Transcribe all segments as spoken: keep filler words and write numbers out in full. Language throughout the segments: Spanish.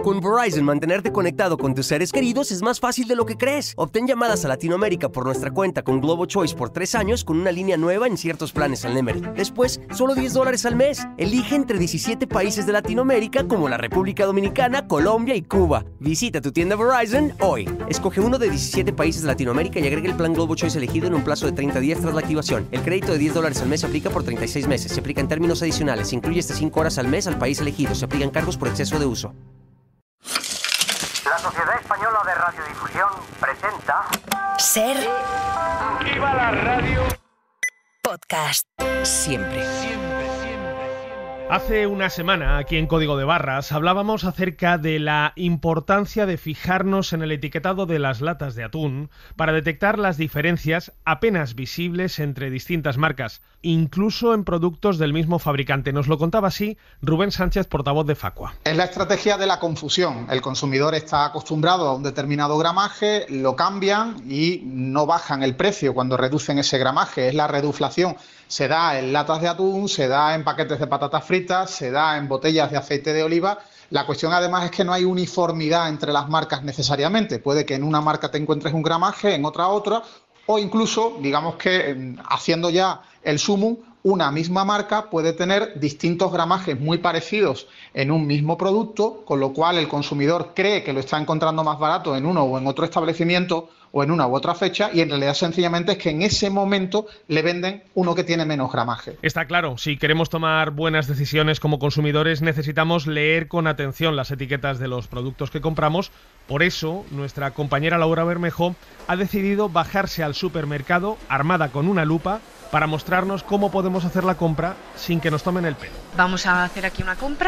Con Verizon, mantenerte conectado con tus seres queridos es más fácil de lo que crees. Obtén llamadas a Latinoamérica por nuestra cuenta con Globo Choice por tres años con una línea nueva en ciertos planes al Nemery. Después, solo diez dólares al mes. Elige entre diecisiete países de Latinoamérica como la República Dominicana, Colombia y Cuba. Visita tu tienda Verizon hoy. Escoge uno de diecisiete países de Latinoamérica y agrega el plan Globo Choice elegido en un plazo de treinta días tras la activación. El crédito de diez dólares al mes se aplica por treinta y seis meses. Se aplica en términos adicionales. Se incluye hasta cinco horas al mes al país elegido. Se aplican cargos por exceso de uso. La Sociedad Española de Radiodifusión presenta... Ser... ¡Viva la radio! Podcast. Siempre. Hace una semana, aquí en Código de Barras, hablábamos acerca de la importancia de fijarnos en el etiquetado de las latas de atún para detectar las diferencias apenas visibles entre distintas marcas, incluso en productos del mismo fabricante. Nos lo contaba así Rubén Sánchez, portavoz de Facua. Es la estrategia de la confusión. El consumidor está acostumbrado a un determinado gramaje, lo cambian y no bajan el precio cuando reducen ese gramaje. Es la reduflación. Se da en latas de atún, se da en paquetes de patatas fritas, se da en botellas de aceite de oliva. La cuestión además es que no hay uniformidad entre las marcas necesariamente. Puede que en una marca te encuentres un gramaje, en otra otra, o incluso, digamos que haciendo ya el sumum, una misma marca puede tener distintos gramajes muy parecidos en un mismo producto, con lo cual el consumidor cree que lo está encontrando más barato en uno o en otro establecimiento o en una u otra fecha, y en realidad sencillamente es que en ese momento le venden uno que tiene menos gramaje. Está claro, si queremos tomar buenas decisiones como consumidores necesitamos leer con atención las etiquetas de los productos que compramos. Por eso, nuestra compañera Laura Bermejo ha decidido bajarse al supermercado armada con una lupa para mostrarnos cómo podemos hacer la compra sin que nos tomen el pelo. Vamos a hacer aquí una compra,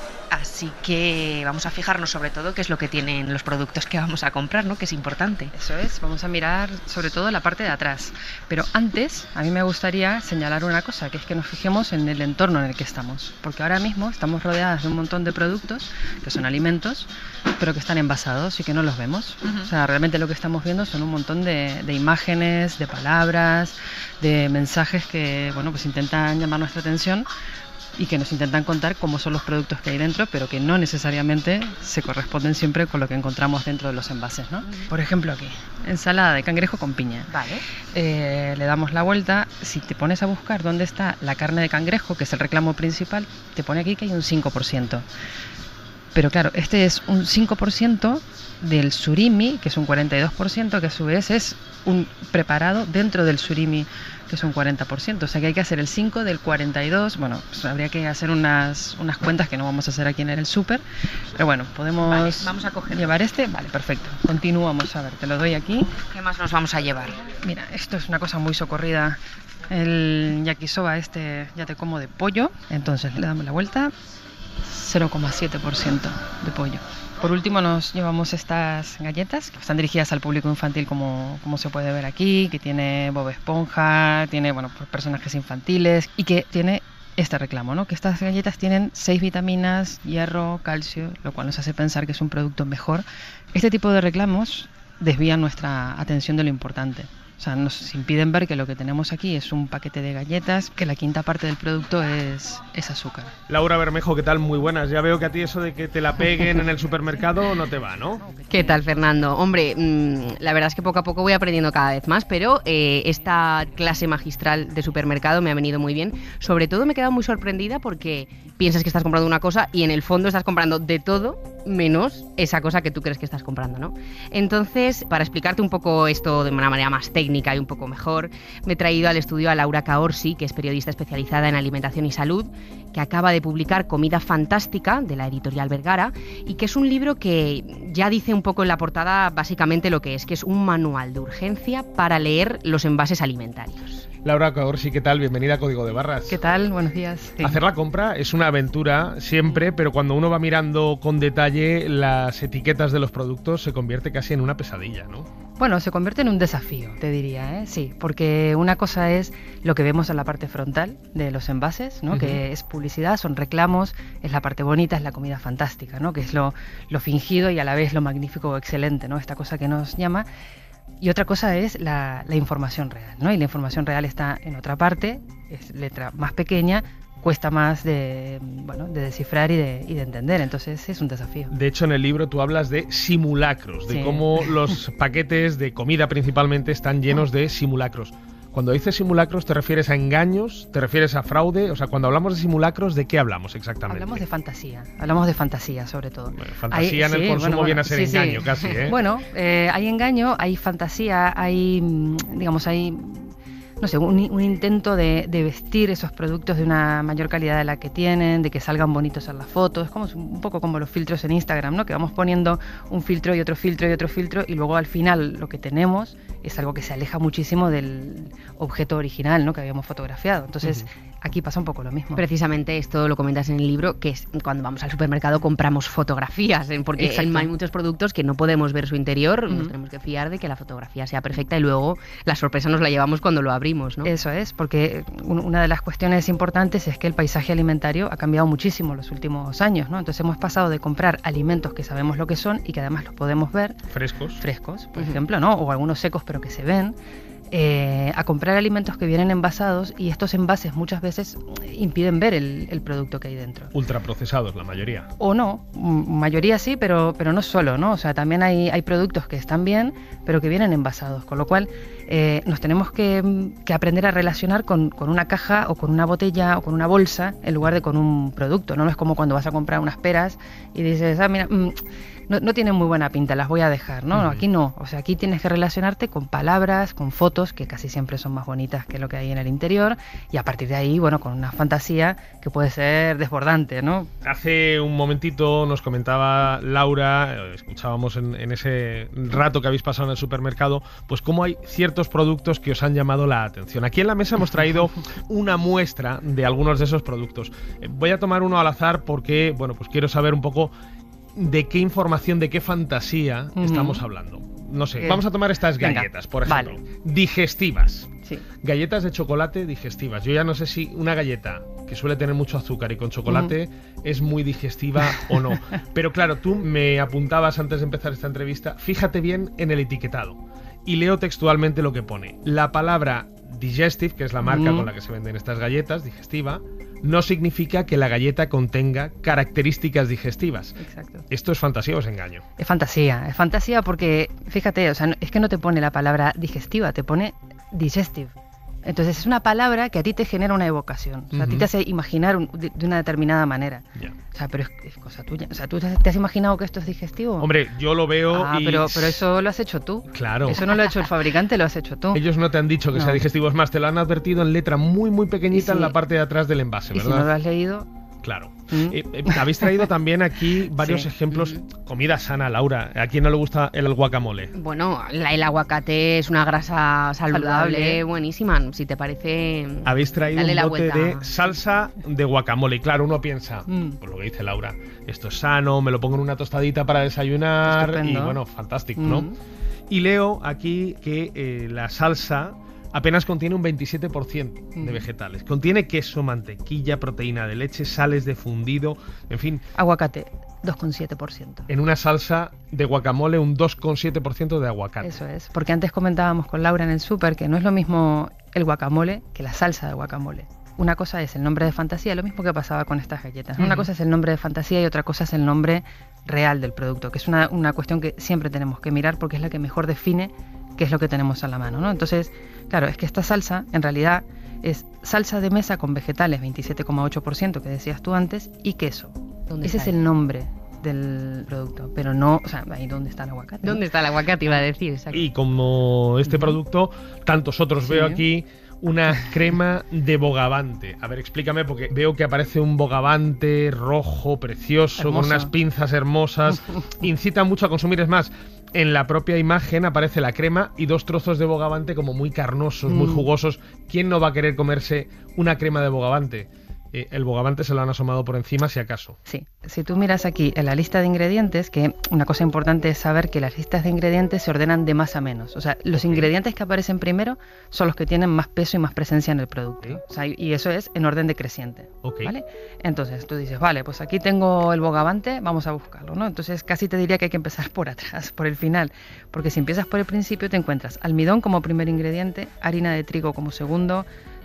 así que vamos a fijarnos sobre todo qué es lo que tienen los productos que vamos a comprar, ¿no? Que es importante. Eso es, vamos a mirar sobre todo la parte de atrás. Pero antes, a mí me gustaría señalar una cosa, que es que nos fijemos en el entorno en el que estamos. Porque ahora mismo estamos rodeadas de un montón de productos, que son alimentos, pero que están envasados y que no los vemos. Uh-huh. O sea, realmente lo que estamos viendo son un montón de, de imágenes, de palabras, de mensajes que, bueno, pues intentan llamar nuestra atención y que nos intentan contar cómo son los productos que hay dentro, pero que no necesariamente se corresponden siempre con lo que encontramos dentro de los envases, ¿no? Por ejemplo aquí, ensalada de cangrejo con piña. Vale. Eh, le damos la vuelta. Si te pones a buscar dónde está la carne de cangrejo, que es el reclamo principal, te pone aquí que hay un cinco por ciento. Pero claro, este es un cinco por ciento del surimi, que es un cuarenta y dos por ciento, que a su vez es un preparado dentro del surimi, que es un cuarenta por ciento. O sea que hay que hacer el cinco del cuarenta y dos. Bueno, pues habría que hacer unas, unas cuentas que no vamos a hacer aquí en el súper. Pero bueno, podemos vale, vamos a coger. llevar este. Vale, perfecto. Continuamos. A ver, te lo doy aquí. ¿Qué más nos vamos a llevar? Mira, esto es una cosa muy socorrida. El yakisoba este ya te como de pollo. Entonces le damos la vuelta. cero coma siete por ciento de pollo. Por último nos llevamos estas galletas que están dirigidas al público infantil, como, como se puede ver aquí, que tiene Bob Esponja, tiene bueno, personajes infantiles y que tiene este reclamo, ¿no? Que estas galletas tienen seis vitaminas, hierro, calcio, lo cual nos hace pensar que es un producto mejor. Este tipo de reclamos desvían nuestra atención de lo importante. O sea, nos impiden ver que lo que tenemos aquí es un paquete de galletas, que la quinta parte del producto es, es azúcar. Laura Bermejo, ¿qué tal? Muy buenas. Ya veo que a ti eso de que te la peguen en el supermercado no te va, ¿no? ¿Qué tal, Fernando? Hombre, mmm, la verdad es que poco a poco voy aprendiendo cada vez más, pero eh, esta clase magistral de supermercado me ha venido muy bien. Sobre todo me he quedado muy sorprendida porque piensas que estás comprando una cosa y en el fondo estás comprando de todo menos esa cosa que tú crees que estás comprando, ¿no? Entonces, para explicarte un poco esto de una manera más técnica y un poco mejor, me he traído al estudio a Laura Caorsi, que es periodista especializada en alimentación y salud, que acaba de publicar Comida Fantástica, de la editorial Vergara, y que es un libro que ya dice un poco en la portada básicamente lo que es, que es un manual de urgencia para leer los envases alimentarios. Laura Caorsi, ¿qué tal? Bienvenida a Código de Barras. ¿Qué tal? Buenos días. Sí. Hacer la compra es una aventura siempre, pero cuando uno va mirando con detalle las etiquetas de los productos se convierte casi en una pesadilla, ¿no? Bueno, se convierte en un desafío, te diría, ¿eh? Sí, porque una cosa es lo que vemos en la parte frontal de los envases, ¿no? Uh-huh. Que es publicidad, son reclamos, es la parte bonita, es la comida fantástica, ¿no? Que es lo, lo fingido y a la vez lo magnífico o excelente, ¿no? Esta cosa que nos llama. Y otra cosa es la, la información real, ¿no? Y la información real está en otra parte, es letra más pequeña, cuesta más de, bueno, de descifrar y de, y de entender. Entonces es un desafío. De hecho, en el libro tú hablas de simulacros, de Sí. cómo los paquetes de comida principalmente están llenos de simulacros. Cuando dices simulacros, ¿te refieres a engaños? ¿Te refieres a fraude? O sea, cuando hablamos de simulacros, ¿de qué hablamos exactamente? Hablamos de fantasía, hablamos de fantasía sobre todo. Bueno, fantasía Hay- en el sí, consumo bueno, viene a bueno, ser sí, engaño sí. casi, ¿eh? Bueno, eh, hay engaño, hay fantasía, hay, mm, digamos, hay, no sé, un, un intento de, de vestir esos productos de una mayor calidad de la que tienen, de que salgan bonitos en las fotos. Es como un poco como los filtros en Instagram, ¿no? Que vamos poniendo un filtro y otro filtro y otro filtro y luego al final lo que tenemos es algo que se aleja muchísimo del objeto original, ¿no? Que habíamos fotografiado. Entonces, uh-huh. aquí pasa un poco lo mismo. Precisamente esto lo comentas en el libro, que es cuando vamos al supermercado compramos fotografías, ¿eh? Porque Exacto. hay muchos productos que no podemos ver su interior, Uh-huh. nos tenemos que fiar de que la fotografía sea perfecta y luego la sorpresa nos la llevamos cuando lo abrimos, ¿no? Eso es, porque una de las cuestiones importantes es que el paisaje alimentario ha cambiado muchísimo en los últimos años, ¿no? Entonces hemos pasado de comprar alimentos que sabemos lo que son y que además los podemos ver frescos, frescos, por Uh-huh. ejemplo, ¿no? O algunos secos pero que se ven. Eh, a comprar alimentos que vienen envasados y estos envases muchas veces impiden ver el, el producto que hay dentro. Ultraprocesados, la mayoría. O no, m- mayoría sí, pero, pero no solo, ¿no? O sea, también hay, hay productos que están bien, pero que vienen envasados, con lo cual eh, nos tenemos que, que aprender a relacionar con, con una caja o con una botella o con una bolsa en lugar de con un producto, ¿no? No es como cuando vas a comprar unas peras y dices, ah, mira, mmm, no, no tienen muy buena pinta, las voy a dejar, ¿no? No, aquí no, o sea, aquí tienes que relacionarte con palabras, con fotos, que casi siempre son más bonitas que lo que hay en el interior, y a partir de ahí, bueno, con una fantasía que puede ser desbordante, ¿no? Hace un momentito nos comentaba Laura, escuchábamos en, en ese rato que habéis pasado en el supermercado, pues cómo hay ciertos productos que os han llamado la atención. Aquí en la mesa hemos traído una muestra de algunos de esos productos. Eh, voy a tomar uno al azar porque, bueno, pues quiero saber un poco de qué información, de qué fantasía uh-huh. estamos hablando. No sé, eh, vamos a tomar estas galletas, venga, por ejemplo. Vale. Digestivas. Sí. Galletas de chocolate digestivas. Yo ya no sé si una galleta que suele tener mucho azúcar y con chocolate uh-huh. es muy digestiva o no. Pero claro, tú me apuntabas antes de empezar esta entrevista, fíjate bien en el etiquetado. Y leo textualmente lo que pone. La palabra digestive, que es la marca uh-huh. con la que se venden estas galletas, digestiva, no significa que la galleta contenga características digestivas. Exacto. ¿Esto es fantasía o es engaño? Es fantasía, es fantasía porque, fíjate, o sea, es que no te pone la palabra digestiva, te pone digestive. Entonces es una palabra que a ti te genera una evocación, o sea, uh-huh. a ti te hace imaginar un, de, de una determinada manera. Yeah. O sea, pero es, es cosa tuya. O sea, ¿tú te has imaginado que esto es digestivo? Hombre, yo lo veo ah, y... pero, pero eso lo has hecho tú. Claro. Eso no lo ha hecho el fabricante, lo has hecho tú. Ellos no te han dicho que no. sea digestivo, es más, te lo han advertido en letra muy, muy pequeñita sí. en la parte de atrás del envase, ¿verdad? Y si no lo has leído... Claro. ¿Mm? Eh, eh, habéis traído también aquí varios sí. ejemplos. Mm. Comida sana, Laura. ¿A quién no le gusta el guacamole? Bueno, la, el aguacate es una grasa saludable, saludable, buenísima. Si te parece... Habéis traído un bote de salsa de guacamole. Y claro, uno piensa, mm. por lo que dice Laura, esto es sano, me lo pongo en una tostadita para desayunar. Estupendo. Y bueno, fantástico, mm. ¿no? Y leo aquí que eh, la salsa... apenas contiene un veintisiete por ciento de vegetales. Contiene queso, mantequilla, proteína de leche, sales de fundido, en fin... Aguacate, dos coma siete por ciento. En una salsa de guacamole, un dos coma siete por ciento de aguacate. Eso es, porque antes comentábamos con Laura en el súper que no es lo mismo el guacamole que la salsa de guacamole. Una cosa es el nombre de fantasía, lo mismo que pasaba con estas galletas. Uh-huh. Una cosa es el nombre de fantasía y otra cosa es el nombre real del producto, que es una, una cuestión que siempre tenemos que mirar porque es la que mejor define qué es lo que tenemos a la mano, ¿no? Entonces, claro, es que esta salsa en realidad es salsa de mesa con vegetales, veintisiete coma ocho por ciento que decías tú antes, y queso. Ese es el nombre del producto, pero no, o sea, ahí dónde está el aguacate. ¿Dónde está el aguacate? Iba a decir, exacto. Y como este producto, tantos otros sí. veo aquí, una crema de bogavante. A ver, explícame, porque veo que aparece un bogavante rojo, precioso, hermoso, con unas pinzas hermosas. Incita mucho a consumir, es más, en la propia imagen aparece la crema y dos trozos de bogavante como muy carnosos, mm. muy jugosos. ¿Quién no va a querer comerse una crema de bogavante? Eh, el bogavante se lo han asomado por encima, si acaso. Sí, si tú miras aquí en la lista de ingredientes, que una cosa importante es saber que las listas de ingredientes se ordenan de más a menos. O sea, los okay. ingredientes que aparecen primero son los que tienen más peso y más presencia en el producto. Okay. O sea, y eso es en orden decreciente. Okay. ¿Vale? Entonces tú dices, vale, pues aquí tengo el bogavante, vamos a buscarlo, ¿no? Entonces casi te diría que hay que empezar por atrás, por el final. Porque si empiezas por el principio te encuentras almidón como primer ingrediente, harina de trigo como segundo,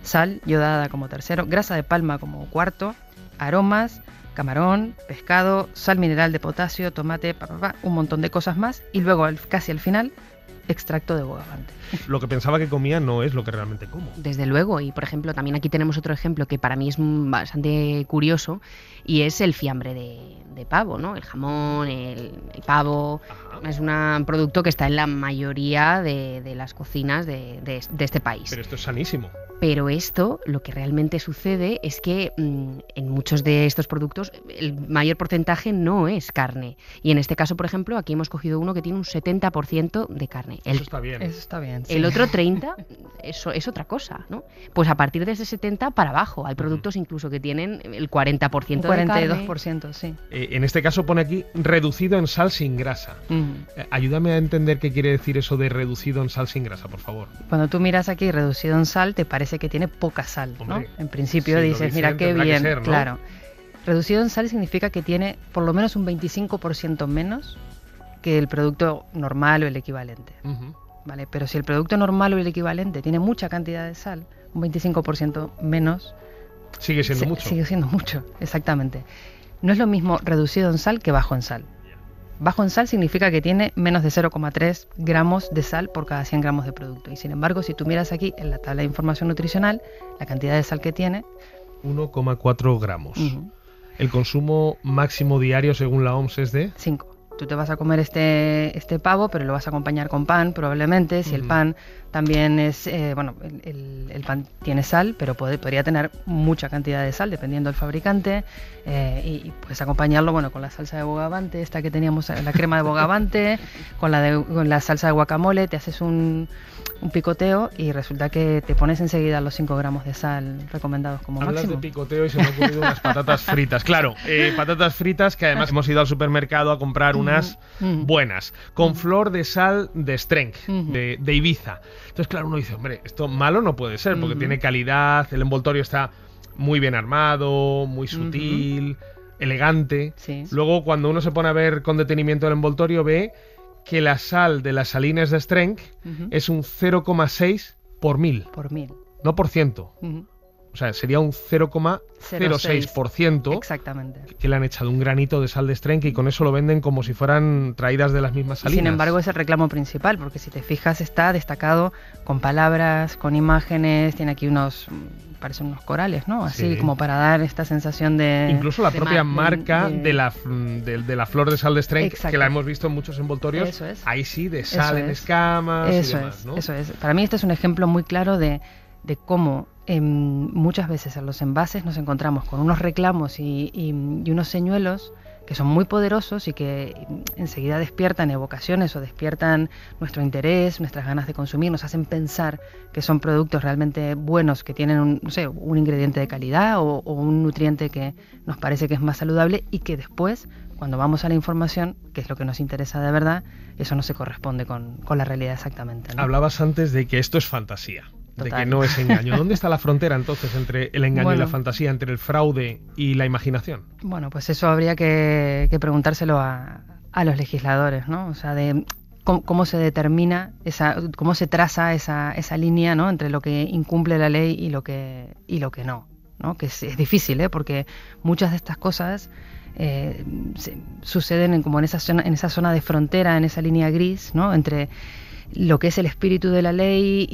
sal yodada como tercero, grasa de palma como cuarto, aromas, camarón, pescado, sal mineral de potasio, tomate, pa, pa, pa, un montón de cosas más, y luego al, casi al final, extracto de bogavante. Lo que pensaba que comía no es lo que realmente como. Desde luego, y por ejemplo, también aquí tenemos otro ejemplo que para mí es bastante curioso, y es el fiambre de, de pavo, ¿no? El jamón, el, el pavo. Ajá. Es un producto que está en la mayoría de, de las cocinas de, de, de este país. Pero esto es sanísimo. Pero esto, lo que realmente sucede es que mmm, en muchos de estos productos el mayor porcentaje no es carne. Y en este caso, por ejemplo, aquí hemos cogido uno que tiene un setenta por ciento de carne. El, eso está bien. Eso está bien. Sí. El otro treinta por ciento eso es otra cosa, ¿no? Pues a partir de ese setenta para abajo. Hay productos incluso que tienen el cuarenta por ciento de carne. cuarenta y dos por ciento, sí. Eh, en este caso pone aquí reducido en sal sin grasa. Uh-huh. eh, ayúdame a entender qué quiere decir eso de reducido en sal sin grasa, por favor. Cuando tú miras aquí reducido en sal, te parece que tiene poca sal, ¿no? Hombre, en principio si dices, dicen, mira qué bien, que ser, ¿no? Claro. Reducido en sal significa que tiene por lo menos un veinticinco por ciento menos que el producto normal o el equivalente. Uh-huh. ¿Vale? Pero si el producto normal o el equivalente tiene mucha cantidad de sal, un veinticinco por ciento menos... Sigue siendo se, mucho. Sigue siendo mucho, exactamente. No es lo mismo reducido en sal que bajo en sal. Bajo en sal significa que tiene menos de cero coma tres gramos de sal por cada cien gramos de producto. Y sin embargo, si tú miras aquí en la tabla de información nutricional, la cantidad de sal que tiene... uno coma cuatro gramos. Uh-huh. El consumo máximo diario, según la O M S, es de... cinco. Tú te vas a comer este, este pavo, pero lo vas a acompañar con pan, probablemente. Si uh-huh. el pan también es... Eh, bueno, el, el, el pan tiene sal, pero puede, podría tener mucha cantidad de sal, dependiendo del fabricante. Eh, y, y puedes acompañarlo, bueno, con la salsa de bogavante, esta que teníamos, la crema de bogavante, con, la de, con la salsa de guacamole, te haces un, un picoteo y resulta que te pones enseguida los cinco gramos de sal recomendados como Hablas máximo. Hablas de picoteo y se me han ocurrido unas patatas fritas. Claro, eh, patatas fritas que además hemos ido al supermercado a comprar unas uh-huh. buenas, con uh-huh. flor de sal de Strength, uh-huh. de, de Ibiza. Entonces, claro, uno dice, hombre, esto malo no puede ser, porque uh-huh. tiene calidad, el envoltorio está muy bien armado, muy sutil, uh-huh. elegante. Sí. Luego, cuando uno se pone a ver con detenimiento el envoltorio, ve que la sal de las salines de Strength uh-huh. es un cero coma seis por mil. Por mil. No por ciento. Uh-huh. O sea, sería un cero coma cero seis por ciento. Exactamente. Que le han echado un granito de sal de Strength y con eso lo venden como si fueran traídas de las mismas salinas. Sin embargo, es el reclamo principal, porque si te fijas está destacado con palabras, con imágenes, tiene aquí unos... parecen unos corales, ¿no? Así sí. como para dar esta sensación de... Incluso la de propia mar, marca de, de... De, la, de, de la flor de sal de Strength, Exacto. que la hemos visto en muchos envoltorios, eso es. Ahí sí, de sal eso en es. escamas eso y demás, es, ¿no? Eso es. Para mí este es un ejemplo muy claro de, de cómo eh, muchas veces en los envases nos encontramos con unos reclamos y, y, y unos señuelos que son muy poderosos y que enseguida despiertan evocaciones o despiertan nuestro interés, nuestras ganas de consumir, nos hacen pensar que son productos realmente buenos, que tienen un, no sé, un ingrediente de calidad o, o un nutriente que nos parece que es más saludable y que después, cuando vamos a la información, que es lo que nos interesa de verdad, eso no se corresponde con, con la realidad exactamente, ¿no? Hablabas antes de que esto es fantasía. Total. De que no es engaño. ¿Dónde está la frontera entonces entre el engaño bueno, y la fantasía, entre el fraude y la imaginación? Bueno, pues eso habría que, que preguntárselo a, a los legisladores, ¿no? O sea, de cómo, cómo se determina, esa, cómo se traza esa, esa línea, ¿no? Entre lo que incumple la ley y lo que, y lo que no, ¿no? Que es, es difícil, ¿eh? Porque muchas de estas cosas eh, se, suceden en, como en esa zona, en esa zona de frontera, en esa línea gris, ¿no? Entre lo que es el espíritu de la ley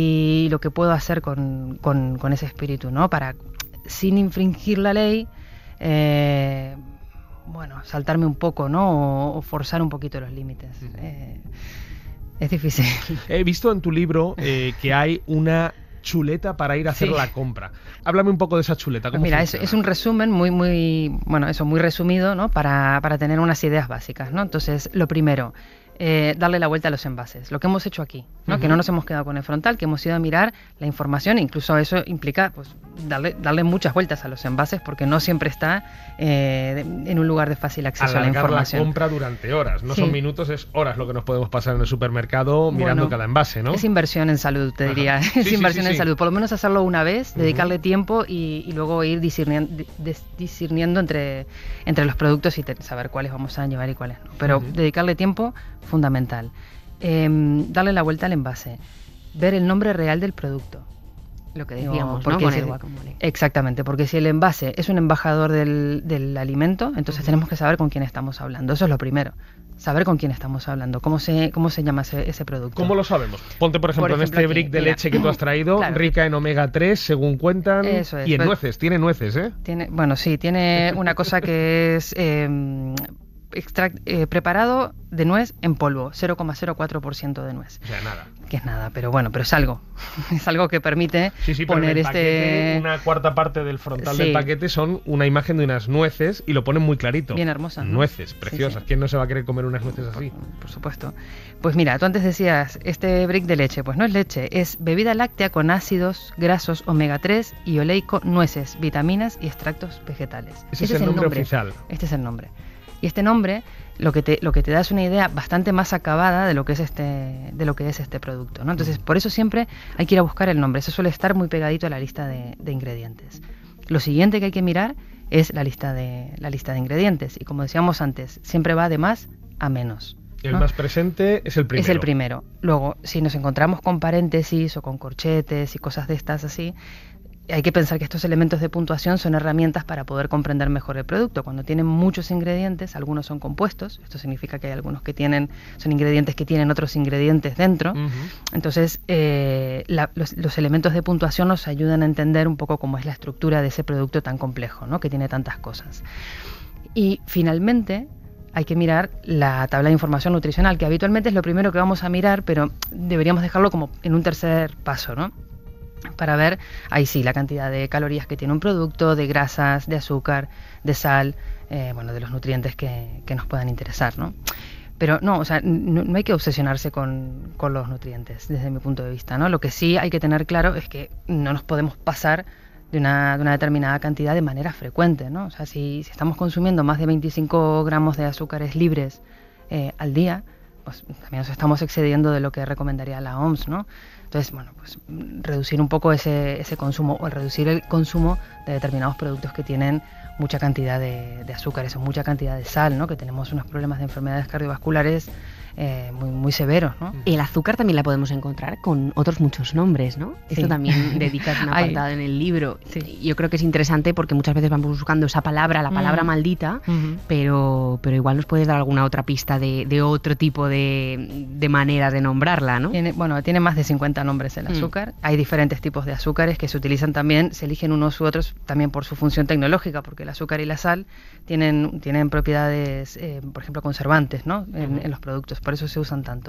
y lo que puedo hacer con, con, con ese espíritu, ¿no? Para, sin infringir la ley, eh, bueno, saltarme un poco, ¿no? O, o forzar un poquito los límites. Eh, es difícil. He visto en tu libro eh, que hay una chuleta para ir a hacer sí. la compra. Háblame un poco de esa chuleta. ¿Cómo Mira, es, funciona? es un resumen muy, muy, bueno, eso, muy resumido, ¿no? Para, para tener unas ideas básicas, ¿no? Entonces, lo primero... Eh, darle la vuelta a los envases, lo que hemos hecho aquí, ¿no? Uh-huh. Que no nos hemos quedado con el frontal, que hemos ido a mirar la información, incluso eso implica pues darle, darle muchas vueltas a los envases porque no siempre está eh, en un lugar de fácil acceso Alargar a la información. La compra durante horas, no sí. son minutos, es horas lo que nos podemos pasar en el supermercado mirando bueno, cada envase, ¿no? Es inversión en salud, te diría, sí, es sí, inversión sí, sí, en sí. salud, por lo menos hacerlo una vez, uh-huh. dedicarle tiempo y, y luego ir discerniendo, discerniendo entre, entre los productos y te, saber cuáles vamos a llevar y cuáles no, pero uh-huh. dedicarle tiempo, fundamental. Eh, darle la vuelta al envase, ver el nombre real del producto, Lo que decíamos, porque ¿no? Con si el el- guacamole. Exactamente, porque si el envase es un embajador del, del alimento, entonces Ujú. tenemos que saber con quién estamos hablando. Eso es lo primero. Saber con quién estamos hablando, cómo se, cómo se llama ese, ese producto. ¿Cómo lo sabemos? Ponte, por ejemplo, Por ejemplo, en este aquí, brick de mira. leche que tú has traído, Claro. rica en omega tres, según cuentan, Eso es, y en pues- nueces, tiene nueces, ¿eh? Tiene, bueno, sí, tiene una cosa que es eh, extract- eh, preparado de nuez en polvo, cero coma cero cuatro por ciento de nuez. O sea, nada. Que es nada, pero bueno, pero es algo. Es algo que permite Sí, sí, pero en poner el paquete, este... una cuarta parte del frontal Sí. del paquete son una imagen de unas nueces y lo ponen muy clarito. Bien hermosa, ¿no? Nueces, Sí, preciosas. sí. ¿Quién no se va a querer comer unas nueces así? Por supuesto. Pues mira, tú antes decías, este brick de leche, pues no es leche, es bebida láctea con ácidos grasos omega tres y oleico, nueces, vitaminas y extractos vegetales. Ese es el nombre oficial. Este es el nombre. Y este nombre lo que te lo que te da es una idea bastante más acabada de lo que es este de lo que es este producto, ¿no? Entonces, por eso siempre hay que ir a buscar el nombre. Eso suele estar muy pegadito a la lista de, de ingredientes. Lo siguiente que hay que mirar es la lista de la lista de ingredientes y como decíamos antes, siempre va de más a menos. El ¿no? más presente es el primero. Es el primero. Luego, si nos encontramos con paréntesis o con corchetes y cosas de estas así, hay que pensar que estos elementos de puntuación son herramientas para poder comprender mejor el producto. Cuando tienen muchos ingredientes, algunos son compuestos, esto significa que hay algunos que tienen, son ingredientes que tienen otros ingredientes dentro. Ujú. Entonces, eh, la- los, los elementos de puntuación nos ayudan a entender un poco cómo es la estructura de ese producto tan complejo, ¿no? Que tiene tantas cosas. Y finalmente, hay que mirar la tabla de información nutricional, que habitualmente es lo primero que vamos a mirar, pero deberíamos dejarlo como en un tercer paso, ¿no? Para ver, ahí sí, la cantidad de calorías que tiene un producto, de grasas, de azúcar, de sal, eh, bueno, de los nutrientes que, que nos puedan interesar, ¿no? Pero no, o sea, no, no hay que obsesionarse con, con los nutrientes, desde mi punto de vista, ¿no? Lo que sí hay que tener claro es que no nos podemos pasar de una, de una determinada cantidad de manera frecuente, ¿no? O sea, si, si estamos consumiendo más de veinticinco gramos de azúcares libres eh, al día, pues también nos estamos excediendo de lo que recomendaría la O M S, ¿no? Entonces, bueno, pues reducir un poco ese, ese consumo o reducir el consumo de determinados productos que tienen mucha cantidad de, de azúcares o mucha cantidad de sal, ¿no? Que tenemos unos problemas de enfermedades cardiovasculares eh, muy, muy severos, ¿no? El azúcar también la podemos encontrar con otros muchos nombres, ¿no? Sí. Esto también dedicas un Ay. apartado en el libro. Sí. Yo creo que es interesante porque muchas veces vamos buscando esa palabra, la palabra Mm. maldita, Ujú. pero, pero igual nos puedes dar alguna otra pista de, de otro tipo de, de maneras de nombrarla, ¿no? Tiene, bueno, tiene más de cincuenta nombres el Mm. azúcar. Hay diferentes tipos de azúcares que se utilizan también, se eligen unos u otros también por su función tecnológica, porque el azúcar y la sal tienen, tienen propiedades, eh, por ejemplo, conservantes, ¿no? En, en los productos, por eso se usan tanto.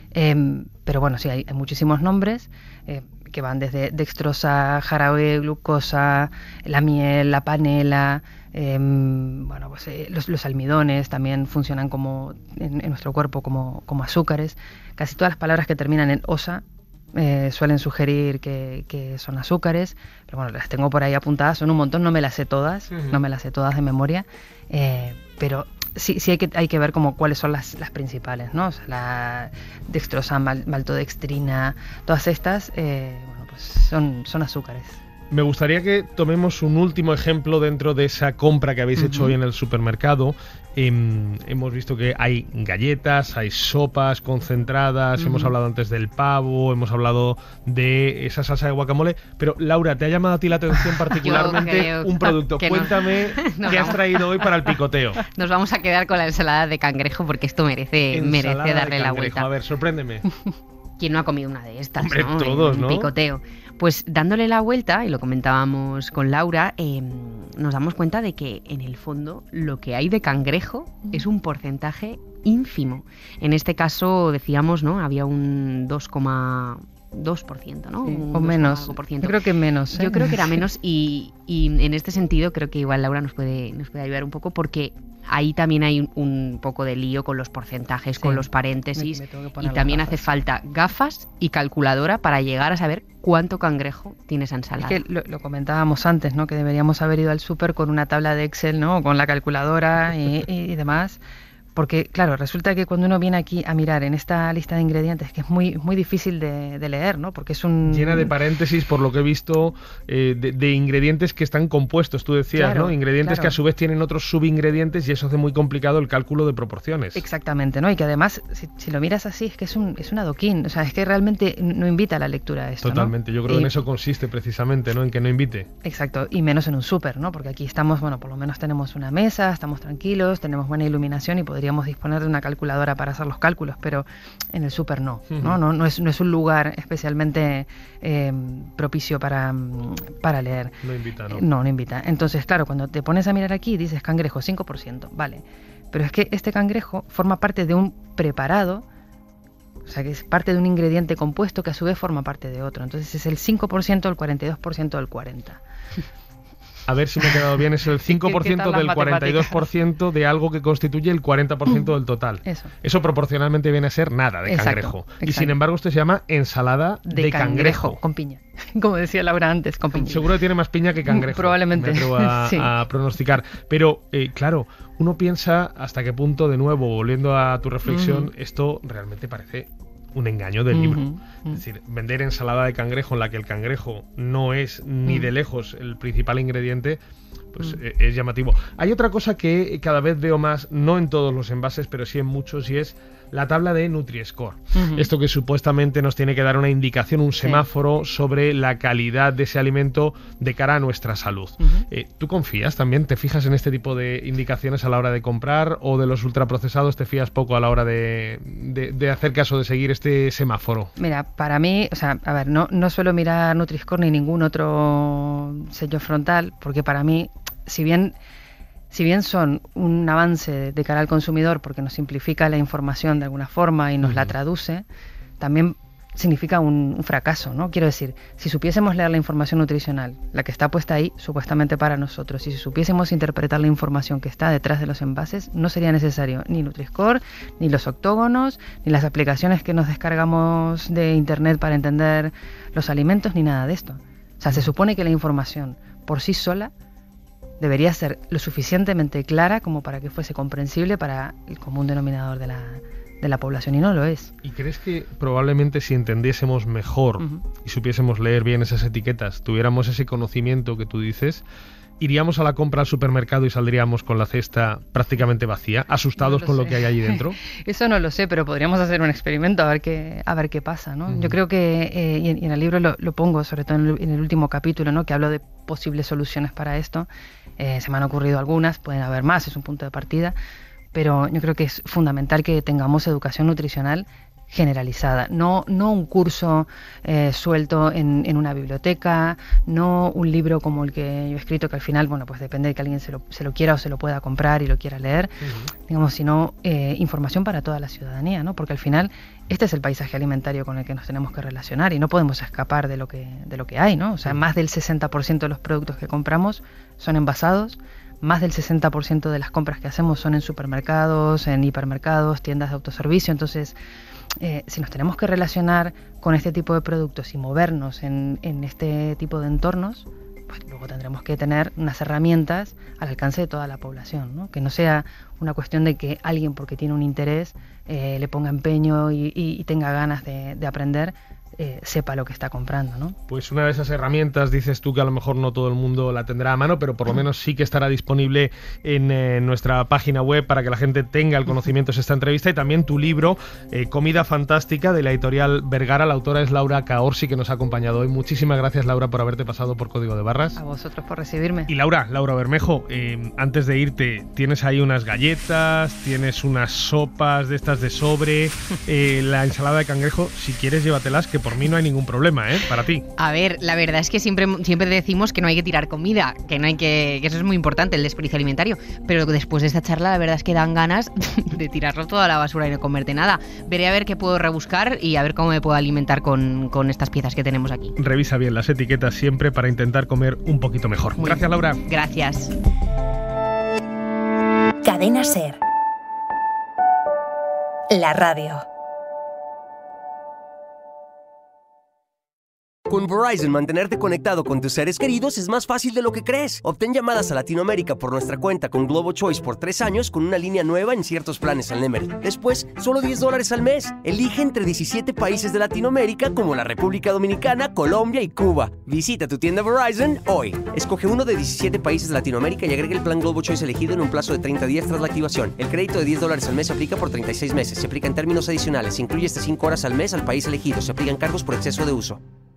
Eh, pero bueno, sí, hay, hay muchísimos nombres eh, que van desde dextrosa, jarabe, glucosa, la miel, la panela, eh, bueno, pues eh, los, los almidones también funcionan como en, en nuestro cuerpo como, como azúcares. Casi todas las palabras que terminan en osa eh, suelen sugerir que, que son azúcares, pero bueno, las tengo por ahí apuntadas, son un montón, no me las sé todas, Ujú. no me las sé todas de memoria, eh, pero sí, sí hay que, hay que ver como cuáles son las, las principales, ¿no? O sea, la dextrosa, mal- maltodextrina, todas estas, eh, bueno, pues son, son azúcares. Me gustaría que tomemos un último ejemplo dentro de esa compra que habéis hecho Ujú. hoy en el supermercado. Em, hemos visto que hay galletas, hay sopas concentradas, Ujú. hemos hablado antes del pavo, hemos hablado de esa salsa de guacamole, pero Laura, ¿te ha llamado a ti la atención particularmente creo un producto? que no. Cuéntame No, qué has no. traído hoy para el picoteo. Nos vamos a quedar con la ensalada de cangrejo porque esto merece, Ensalada merece de darle la cangrejo. vuelta. A ver, sorpréndeme. ¿Quién no ha comido una de estas? Hombre, ¿no? todos, Un ¿no? Picoteo. Pues dándole la vuelta, y lo comentábamos con Laura, eh, nos damos cuenta de que en el fondo lo que hay de cangrejo es un porcentaje ínfimo. En este caso decíamos, ¿no? Había un dos coma dos por ciento, ¿no? Sí, Un o dos menos. algo por ciento. Yo creo que menos. ¿eh? Yo creo que era menos y, y en este sentido creo que igual Laura nos puede, nos puede ayudar un poco porque ahí también hay un, un poco de lío con los porcentajes, Sí. con los paréntesis Me- me tengo que y poner las también gafas. hace falta gafas y calculadora para llegar a saber cuánto cangrejo tiene esa Es ensalada. que lo, lo comentábamos antes, ¿no? Que deberíamos haber ido al súper con una tabla de Excel, ¿no? O con la calculadora y, y- y demás, Porque, claro, resulta que cuando uno viene aquí a mirar en esta lista de ingredientes, que es muy, muy difícil de, de leer, ¿no? Porque es un... Llena de paréntesis, por lo que he visto, eh, de, de ingredientes que están compuestos, tú decías, Claro, ¿no? Ingredientes claro. que a su vez tienen otros subingredientes y eso hace muy complicado el cálculo de proporciones. Exactamente, ¿no? Y que además, si, si lo miras así, es que es un, es un adoquín. O sea, es que realmente no invita a la lectura a esto, ¿no? Totalmente, yo creo Y- que en eso consiste precisamente, ¿no? En que no invite. Exacto, y menos en un súper, ¿no? Porque aquí estamos, bueno, por lo menos tenemos una mesa, estamos tranquilos, tenemos buena iluminación y podríamos disponer de una calculadora para hacer los cálculos, pero en el súper no, Ujú. ¿no? No, no, es, no es un lugar especialmente eh, propicio para, mm, para leer. No invita, ¿no? Eh, No, no invita. Entonces, claro, cuando te pones a mirar aquí, dices cangrejo, cinco por ciento, vale. Pero es que este cangrejo forma parte de un preparado, o sea, que es parte de un ingrediente compuesto que a su vez forma parte de otro. Entonces es el cinco por ciento, el cuarenta y dos por ciento del cuarenta por ciento. A ver si me he quedado bien, es el cinco por ciento ¿Qué tal del las cuarenta y dos por ciento de algo que constituye el cuarenta por ciento del total. Eso. Eso proporcionalmente viene a ser nada de Exacto, cangrejo. Y exacto. sin embargo esto se llama ensalada de, De, cangrejo. cangrejo, con piña. Como decía Laura antes, con piña. Seguro que tiene más piña que cangrejo. Probablemente. Me atrevo a, Sí. a pronosticar. Pero, eh, claro, uno piensa hasta qué punto, de nuevo, volviendo a tu reflexión, Ujú. esto realmente parece un engaño del libro. Ujú, ujú. Es decir, vender ensalada de cangrejo en la que el cangrejo no es ni Mm. de lejos el principal ingrediente, pues Mm. eh, es llamativo. Hay otra cosa que cada vez veo más, no en todos los envases, pero sí en muchos, y es la tabla de Nutri-Score. Ujú. Esto que supuestamente nos tiene que dar una indicación, un Sí. semáforo sobre la calidad de ese alimento de cara a nuestra salud. Ujú. Eh, ¿Tú confías también? ¿Te fijas en este tipo de indicaciones a la hora de comprar, o de los ultraprocesados te fías poco a la hora de, de- de hacer caso, de seguir este semáforo? Mira, para mí, o sea, a ver, no, no suelo mirar Nutri-Score ni ningún otro sello frontal, porque para mí, si bien, si bien son un avance de, de cara al consumidor, porque nos simplifica la información de alguna forma y nos la Ujú. traduce, también significa un, un fracaso, ¿no? Quiero decir, si supiésemos leer la información nutricional, la que está puesta ahí supuestamente para nosotros, y si supiésemos interpretar la información que está detrás de los envases, no sería necesario ni Nutri-Score, ni los octógonos, ni las aplicaciones que nos descargamos de internet para entender los alimentos, ni nada de esto. O sea, se supone que la información por sí sola debería ser lo suficientemente clara como para que fuese comprensible para el común denominador de la, de la población, y no lo es. ¿Y crees que probablemente si entendiésemos mejor Ujú. y supiésemos leer bien esas etiquetas, tuviéramos ese conocimiento que tú dices, iríamos a la compra al supermercado y saldríamos con la cesta prácticamente vacía, asustados No lo con lo sé. que hay allí dentro? Eso no lo sé, pero podríamos hacer un experimento a ver qué, a ver qué pasa, ¿no? Ujú. Yo creo que, eh, y, en, y en el libro lo, lo pongo, sobre todo en el, en el último capítulo, ¿no? Que hablo de posibles soluciones para esto. Eh, se me han ocurrido algunas, pueden haber más, es un punto de partida, pero yo creo que es fundamental que tengamos educación nutricional generalizada, no, no un curso eh, suelto en, en una biblioteca, no un libro como el que yo he escrito, que al final, bueno, pues depende de que alguien se lo, se lo quiera o se lo pueda comprar y lo quiera leer, Ujú. digamos, sino eh, información para toda la ciudadanía, ¿no? Porque al final este es el paisaje alimentario con el que nos tenemos que relacionar y no podemos escapar de lo que, de lo que hay, ¿no? O sea, más del sesenta por ciento de los productos que compramos son envasados, más del sesenta por ciento de las compras que hacemos son en supermercados, en hipermercados, tiendas de autoservicio, entonces Eh, si nos tenemos que relacionar con este tipo de productos y movernos en, en este tipo de entornos, pues luego tendremos que tener unas herramientas al alcance de toda la población, ¿no? Que no sea una cuestión de que alguien, porque tiene un interés, eh, le ponga empeño y, y, y tenga ganas de, de aprender, eh, sepa lo que está comprando, ¿no? Pues una de esas herramientas, dices tú que a lo mejor no todo el mundo la tendrá a mano, pero por lo menos sí que estará disponible en eh, nuestra página web para que la gente tenga el conocimiento de esta entrevista, y también tu libro, eh, Comida Fantástica, de la editorial Vergara. La autora es Laura Caorsi, que nos ha acompañado hoy. Muchísimas gracias, Laura, por haberte pasado por Código de Barras. A vosotros por recibirme. Y Laura, Laura Bermejo, eh, antes de irte, tienes ahí unas galletas, tienes unas sopas de estas de sobre, eh, la ensalada de cangrejo. Si quieres, llévatelas, que por mí no hay ningún problema, ¿eh? Para ti. A ver, la verdad es que siempre, siempre decimos que no hay que tirar comida, que no hay que, que eso es muy importante, el desperdicio alimentario. Pero después de esta charla, la verdad es que dan ganas de tirarlo todo a la basura y no comerte nada. Veré a ver qué puedo rebuscar y a ver cómo me puedo alimentar con, con estas piezas que tenemos aquí. Revisa bien las etiquetas siempre para intentar comer un poquito mejor. Muy Gracias, bien. Laura. Gracias. Cadena Ser. La radio. Con Verizon, mantenerte conectado con tus seres queridos es más fácil de lo que crees. Obtén llamadas a Latinoamérica por nuestra cuenta con Globo Choice por tres años con una línea nueva en ciertos planes al Nemery. Después, solo diez dólares al mes. Elige entre diecisiete países de Latinoamérica como la República Dominicana, Colombia y Cuba. Visita tu tienda Verizon hoy. Escoge uno de diecisiete países de Latinoamérica y agrega el plan Globo Choice elegido en un plazo de treinta días tras la activación. El crédito de diez dólares al mes se aplica por treinta y seis meses. Se aplica en términos adicionales. Se incluye hasta cinco horas al mes al país elegido. Se aplican cargos por exceso de uso.